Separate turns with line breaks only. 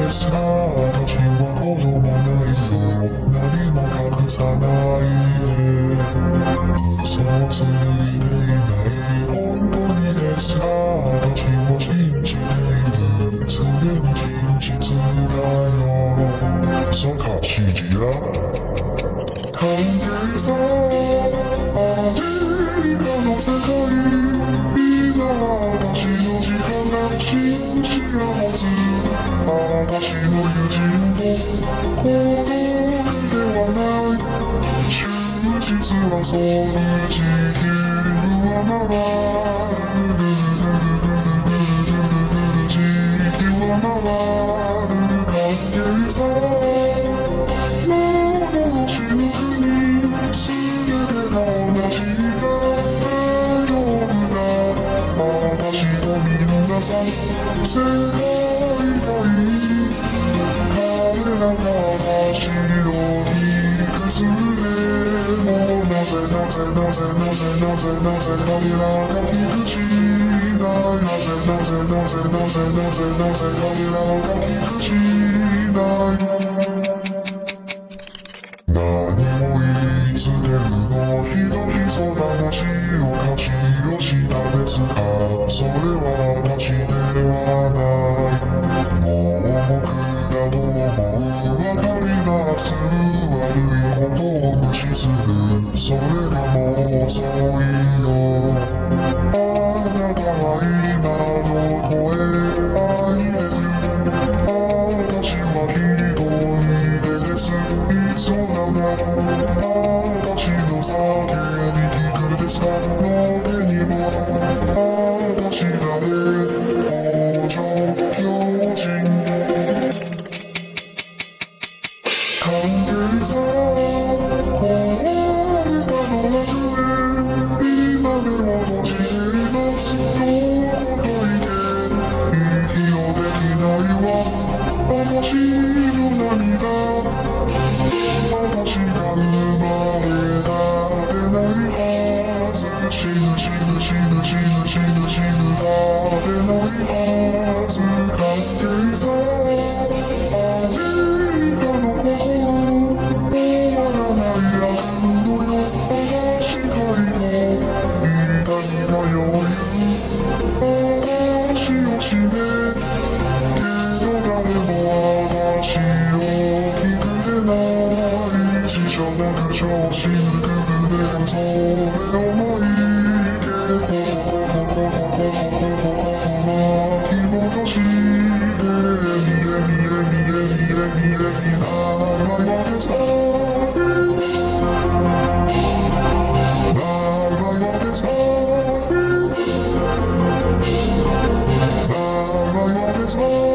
ですか？私は子供ないよ。何も隠さないで。嘘をついていない本当にですか？私は信じている。常に真実だよ。そうか、指示や関係さ、アメリカの世界、今私の時間が信じられず、私の友人も孤独ではない。真実はそういう地球は回る。地球は回る関係さ。幻の国、全てが同じだ。大丈夫だ。私とみんなさ、世界がいい。彼らが私を憎んでも、なぜ彼らが憎しない。なぜ彼らが憎しない。何も言いつけるのひどいそな話を価値をしたですか？それは私ではない。もう僕がどう思う分かりなす悪いことを無視する。それがもう遅いよ。あなたは今どこへ愛れる。私は一人でです。そうなんだ。私の叫び聞くですか？の手にも私だね。王女狂人関係さ。壊れたのは不明。今でも閉じています。どこかいて息をできないわ。私の涙。私が生まれたでないはず。死ぬがでないはず。関係さ。アメリカの心、終わらない悪夢のよ。私が痛みが余裕。私を死ね。けど誰も私を聞くでない。死者なく調子抜く船がそれを巻いて巻き戻して長いわけさ。長いわけさ。長いわけさ。